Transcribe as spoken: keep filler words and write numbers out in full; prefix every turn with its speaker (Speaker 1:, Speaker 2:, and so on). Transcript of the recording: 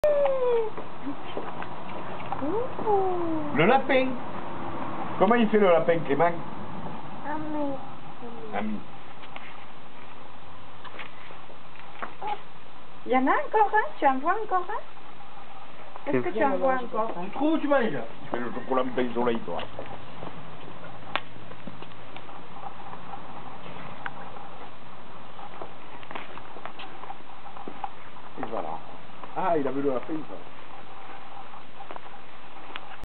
Speaker 1: Le lapin. Comment il fait le lapin, Clément?
Speaker 2: Ami.
Speaker 1: Ami.
Speaker 3: Il y en a encore un? Tu en vois encore un? Est-ce que tu en vois encore un?
Speaker 1: Tu trouves où tu manges? Tu fais le chocolat pain soleil, toi. Et voilà. Ah, il a vu le lapin, ça.